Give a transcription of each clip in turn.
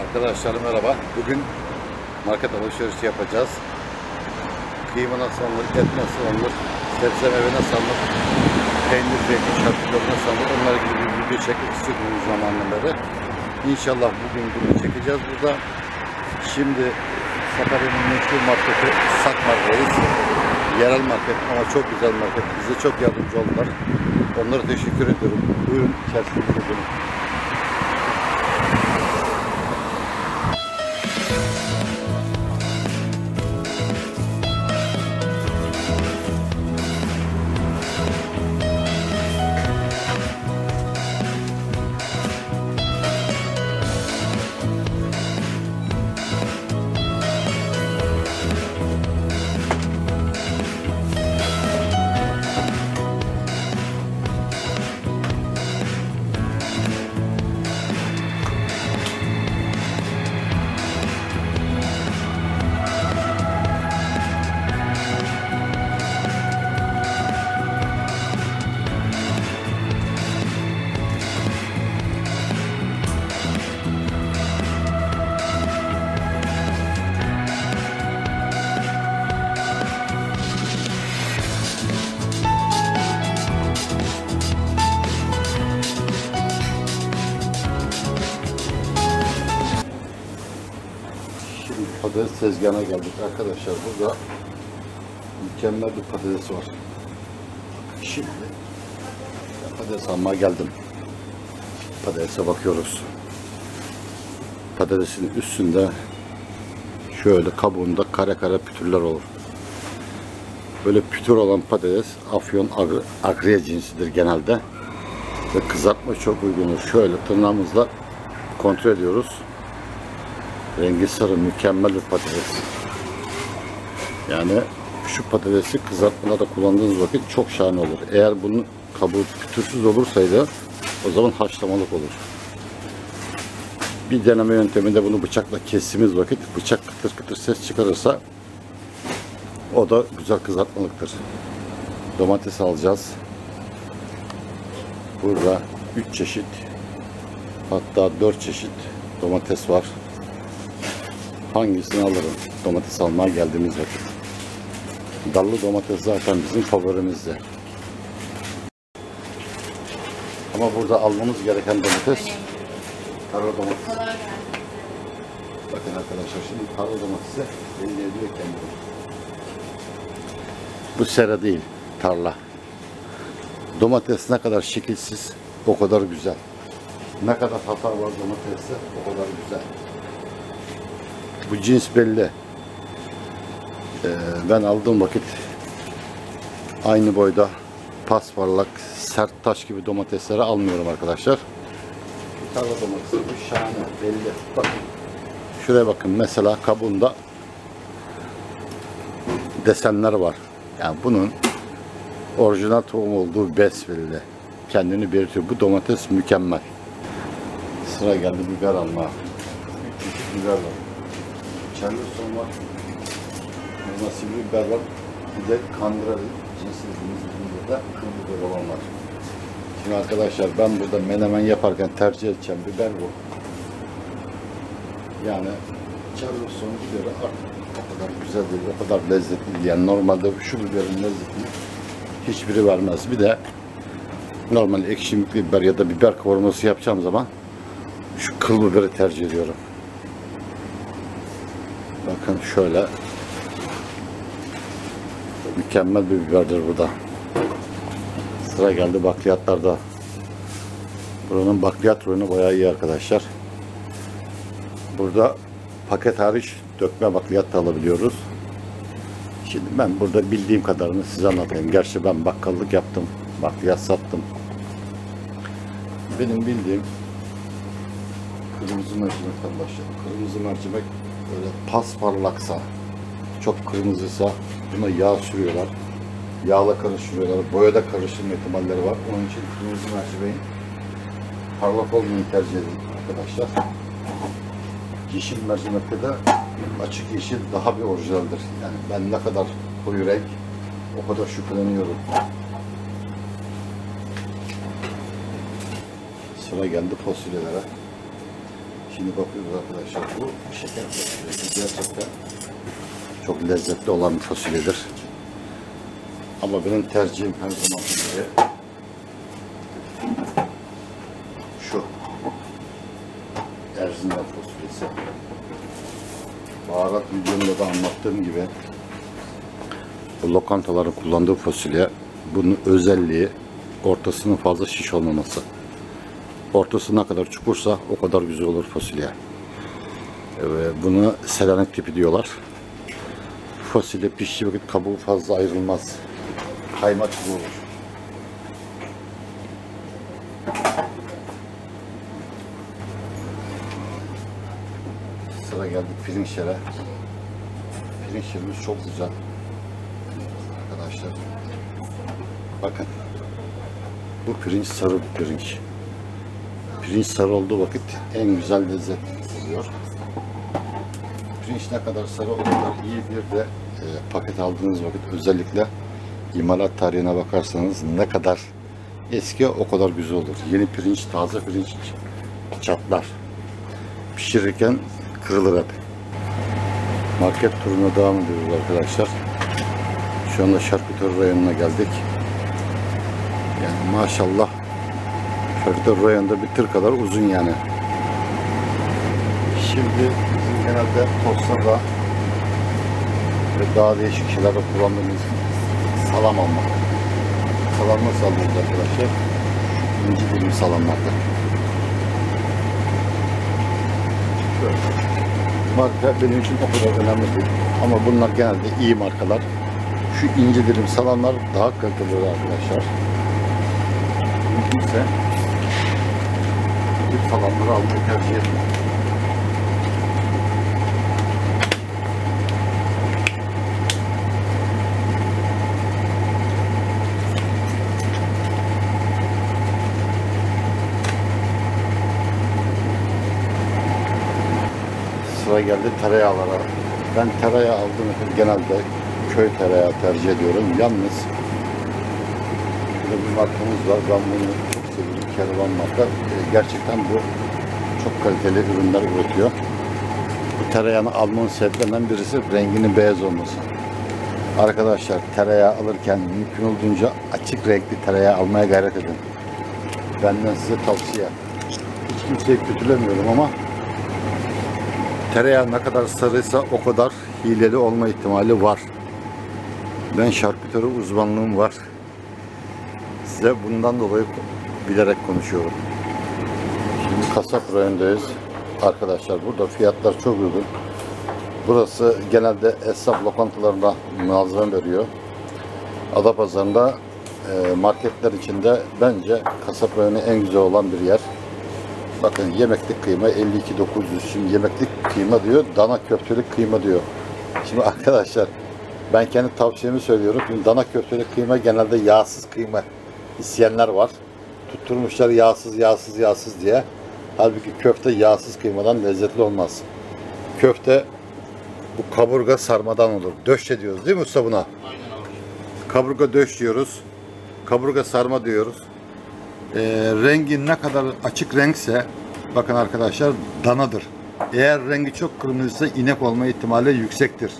Arkadaşlar merhaba. Bugün market alışverişi yapacağız. Kıyma nasıl alınır, et nasıl alınır, sebze meyve nasıl alınır, peynir, zeytin, şarkıları nasıl alınır, onlara ilgili bir video çekmek istedim uzun zamandan beri. İnşallah bugün bunu çekeceğiz burada. Şimdi Sakarya'nın meşhur marketi Sakmar'dayız. Yerel market ama çok güzel market. Bize çok yardımcı oldular. Onlara teşekkür ediyorum. Buyurun içerisine gidelim. Patates tezgahına geldik arkadaşlar. Burada mükemmel bir patates var. Şimdi patates almaya geldim. Patatese bakıyoruz. Patatesin üstünde şöyle kabuğunda kare kare pütürler olur. Böyle pütür olan patates Afyon Agriye cinsidir genelde. Ve kızartma çok uygundur. Şöyle tırnağımızla kontrol ediyoruz. Rengi sarı, mükemmel bir patates. Yani şu patatesi kızartmalarda kullandığınız vakit çok şahane olur. Eğer bunun kabuğu pütürsüz olursaydı o zaman haşlamalık olur. Bir deneme yönteminde bunu bıçakla kestiğimiz vakit bıçak kıtır kıtır ses çıkarırsa o da güzel kızartmalıktır. Domates alacağız. Burada 3 çeşit, hatta 4 çeşit domates var. Hangisini alırım? Domates almaya geldiğimiz vakit. Dallı domates zaten bizim favorimizdi. Ama burada almamız gereken domates kara domates. Bakın arkadaşlar, şimdi kara domatesi belli ediyor kendini. Bu sera değil, tarla. Domates ne kadar şekilsiz, o kadar güzel. Ne kadar hata var domateste, o kadar güzel. Bu cins belli. Ben aldığım vakit aynı boyda pasparlak, sert taş gibi domatesleri almıyorum arkadaşlar. Tarla domatesi bu şahane, belli. Bakın. Şuraya bakın, mesela kabuğunda desenler var. Yani bunun orijinal tohum olduğu besbelli. Kendini belirtiyor. Bu domates mükemmel. Sıra geldi biber alma. 3 çeşit biber var. Charleston var. Nasıl biber var. Bir de kandıra cinsi dediğimiz burada kırmızı biber olan var. Şimdi arkadaşlar, ben burada menemen yaparken tercih edeceğim biber bu. Yani Charleston biberi artık o kadar güzel değil, o kadar lezzetli değil. Yani normalde şu biberin lezzetini hiçbiri vermez. Bir de normal ekşimlikli biber ya da biber kavurması yapacağım zaman şu kıl biberi tercih ediyorum. Bakın şöyle mükemmel bir biberdir bu da. Sıra geldi bakliyatlarda. Buranın bakliyat ürünü bayağı iyi arkadaşlar. Burada paket hariç dökme bakliyat da alabiliyoruz. Şimdi ben burada bildiğim kadarını size anlatayım. Gerçi ben bakkallık yaptım. Bakliyat sattım. Benim bildiğim kırmızı mercimekten başlayalım. Kırmızı mercimek böyle pasparlaksa, çok kırmızıysa buna yağ sürüyorlar. Yağla karıştırıyorlar. Boyada karıştırma ihtimalleri var. Onun için kırmızı mercimeğin parlak olmayı tercih edin arkadaşlar. Yeşil mercimekte de açık yeşil daha bir orijinaldir. Yani ben ne kadar koyu renk o kadar şüpheleniyorum. Sıra geldi fasulyelere. Şimdi bakıyoruz arkadaşlar, bu şeker fasulyesi gerçekten çok lezzetli olan bir fasulyedir. Ama benim tercihim her zaman gibi şu Erzincan fasulyesi. Baharat videomda da anlattığım gibi bu lokantaların kullandığı fasulye, bunun özelliği ortasının fazla şiş olmaması. Ortası ne kadar çukursa o kadar güzel olur fasulye. Bunu Selanik tipi diyorlar. Fasulye piştiği vakit kabuğu fazla ayrılmaz. Kaymak gibi olur. Sıra geldi pirinçlere. Pirinçlerimiz çok güzel. Arkadaşlar bakın, bu pirinç sarı bir pirinç. Pirinç sarı olduğu vakit en güzel lezzet oluyor. Pirinç ne kadar sarı o kadar iyi. Bir de paket aldığınız vakit özellikle imalat tarihine bakarsanız ne kadar eski o kadar güzel olur. Yeni pirinç, taze pirinç çatlar. Pişirirken kırılır hep. Market turuna devam ediyoruz arkadaşlar. Şu anda şarküteri rayonuna geldik. Yani maşallah şarküteri rayonunda bir tır kadar uzun yani. Şimdi bizim genelde tostlarda ve daha değişik şeylerde kullandığımız salam almak. Salam nasıl alıyoruz arkadaşlar? İnci dilim salamlarda. Marka benim için o kadar önemli değil. Ama bunlar genelde iyi markalar. Şu ince dilim salamlar daha kaliteli arkadaşlar. Mümkünse bu salamları almayı tercih etmem. Sıra geldi tereyağlara. Ben tereyağı aldığım için genelde köy tereyağı tercih ediyorum. Yalnız burada bir markamız var. Ben bunu çok seviyorum. Kervan marka. Gerçekten bu çok kaliteli ürünler üretiyor. Bu tereyağını almanın sebeplerinden birisi renginin beyaz olması. Arkadaşlar tereyağı alırken mümkün olduğunca açık renkli tereyağı almaya gayret edin. Benden size tavsiye. Hiç kimseyi kötülemiyorum ama tereyağı ne kadar sarıysa o kadar hileli olma ihtimali var. Ben şarküteri uzmanlığım var. Size bundan dolayı bilerek konuşuyorum. Şimdi kasap rayondayız. Arkadaşlar burada fiyatlar çok uygun. Burası genelde esnaf lokantalarına malzeme veriyor. Adapazarı'nda marketler içinde bence kasap rayonu en güzel olan bir yer. Bakın yemeklik kıyma 52.900. Şimdi yemeklik kıyma diyor, dana köftelik kıyma diyor. Şimdi arkadaşlar ben kendi tavsiyemi söylüyorum. Şimdi dana köftelik kıyma genelde yağsız kıyma isteyenler var. Tutturmuşlar yağsız diye. Halbuki köfte yağsız kıymadan lezzetli olmaz. Köfte bu kaburga sarmadan olur. Döşe diyoruz değil mi usta buna? Aynen abi. Kaburga döş diyoruz. Kaburga sarma diyoruz. Rengi ne kadar açık renkse bakın arkadaşlar danadır. Eğer rengi çok kırmızıysa inek olma ihtimali yüksektir.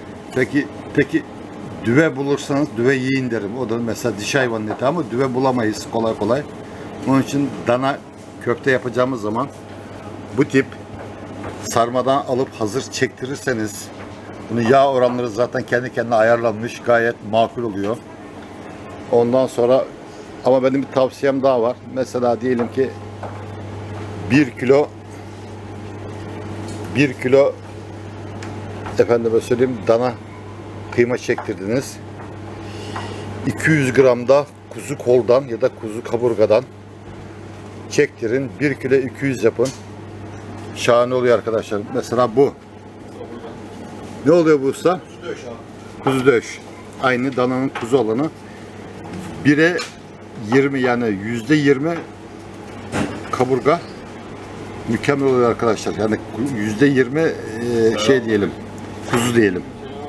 Peki düve bulursanız düve yiyin derim. O da mesela dişi hayvanın eti ama düve bulamayız kolay kolay. Onun için dana köfte yapacağımız zaman bu tip sarmadan alıp hazır çektirirseniz, bunun yağ oranları zaten kendi kendine ayarlanmış, gayet makul oluyor. Ondan sonra ama benim bir tavsiyem daha var. Mesela diyelim ki 1 kilo efendime söyleyeyim dana kıyma çektirdiniz. 200 gram da kuzu koldan ya da kuzu kaburgadan çektirin. 1 kilo 200 yapın. Şahane oluyor arkadaşlar. Mesela bu. Ne oluyor bu usta? Kuzu döş abi. Kuzu döş. Aynı dananın kuzu olanı. 1'e 20 yani %20 kaburga mükemmel oluyor arkadaşlar. Yani %20 şey diyelim, kuzu diyelim.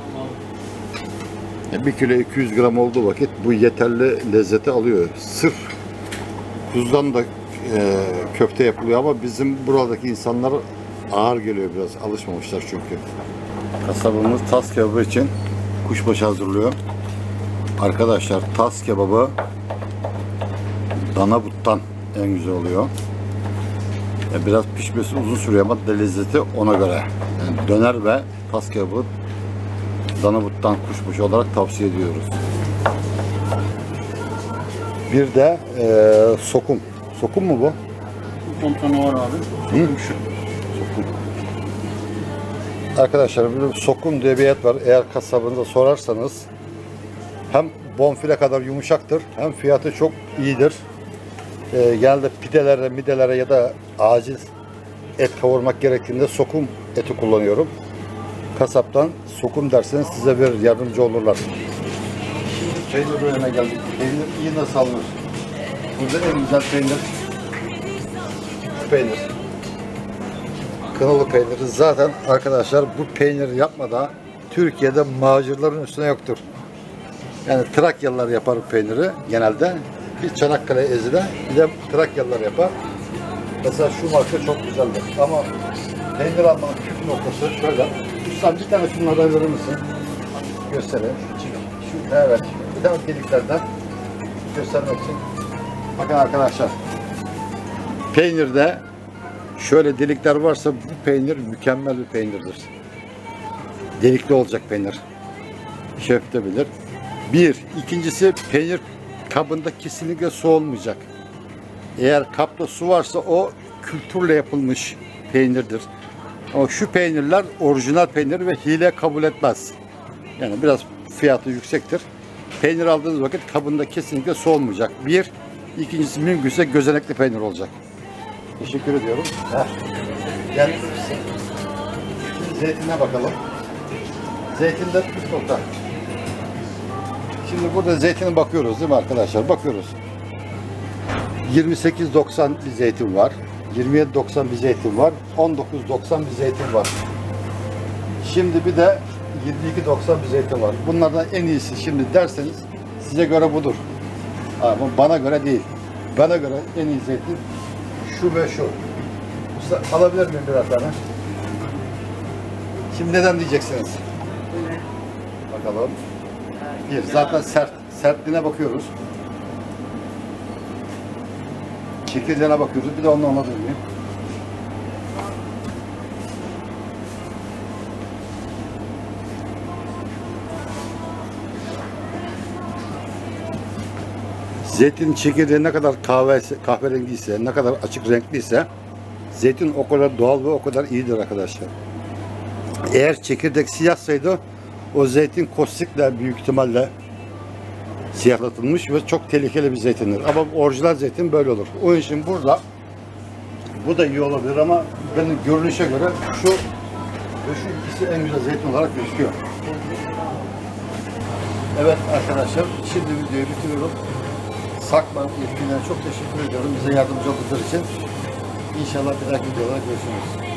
1 kilo 200 gram olduğu vakit bu yeterli lezzeti alıyor. Sırf kuzudan da köfte yapılıyor ama bizim buradaki insanlar ağır geliyor biraz. Alışmamışlar çünkü. Kasabımız tas kebabı için kuşbaşı hazırlıyor. Arkadaşlar tas kebabı dana buttan en güzel oluyor. Biraz pişmesi uzun sürüyor ama lezzeti ona göre. Yani döner ve tas kebabı dana buttan kuşbaşı olarak tavsiye ediyoruz. Bir de sokum. Sokum mu bu? Komutanı var abi. Sokum şu. Sokum. Arkadaşlar bir sokum diye bir et var. Eğer kasabında sorarsanız hem bonfile kadar yumuşaktır hem fiyatı çok iyidir. Genelde pidelere, midelere ya da acil et kavurmak gerektiğinde sokum eti kullanıyorum. Kasaptan sokum derseniz size verir, yardımcı olurlar. Şimdi peynir bölümüne geldik. Peynir iyi nasıl alınır? Burada en güzel peynir peynir. Kınalı peyniri. Zaten arkadaşlar bu peyniri yapmadan Türkiye'de macirların üstüne yoktur. Yani Trakyalılar yapar bu peyniri genelde. Bir Çanakkale ezide bir de Trakyalılar yapar. Mesela şu marka çok güzeldir. Ama peynir almanın püf noktası şöyle. Üstten bir tane şunlardan verir misin? Göstereyim. Şu, evet. Bir tane deliklerden göstermek için. Bakın arkadaşlar. Peynirde şöyle delikler varsa bu peynir mükemmel bir peynirdir. Delikli olacak peynir. Şef de bilir. Bir. İkincisi peynir kabında kesinlikle su olmayacak. Eğer kapta su varsa o kültürle yapılmış peynirdir. Ama şu peynirler orijinal peynir ve hile kabul etmez. Yani biraz fiyatı yüksektir. Peynir aldığınız vakit kabında kesinlikle su olmayacak. Bir. İkincisi mümkünse gözenekli peynir olacak. Teşekkür ediyorum. Gel. Şimdi zeytine bakalım. Zeytinde püf nokta. Şimdi burada zeytine bakıyoruz değil mi arkadaşlar? Bakıyoruz. 28.90 bir zeytin var. 27.90 bir zeytin var. 19.90 bir zeytin var. Şimdi bir de 22.90 bir zeytin var. Bunlardan en iyisi şimdi derseniz size göre budur. Ama bana göre değil. Bana göre en iyi zeytin şu ve şu. Usta, alabilir miyim birer tane? Şimdi neden diyeceksiniz? Bakalım. Bir, zaten sertliğine bakıyoruz. Çekirdeğine bakıyoruz. Bir de onu anlatayım. Zeytin çekirdeği ne kadar kahverengi ise, ne kadar açık renkli ise zeytin o kadar doğal ve o kadar iyidir arkadaşlar. Eğer çekirdek siyahsaydı o zeytin kostikle büyük ihtimalle siyahlatılmış ve çok tehlikeli bir zeytindir. Ama orijinal zeytin böyle olur. Onun için burada bu da iyi olabilir ama benim görünüşe göre şu ve şu ikisi en güzel zeytin olarak gözüküyor. Evet arkadaşlar, şimdi videoyu bitiriyorum. Sakman yetkililerine çok teşekkür ediyorum bize yardımcı oldukları için. İnşallah bir dahaki videoda görüşürüz.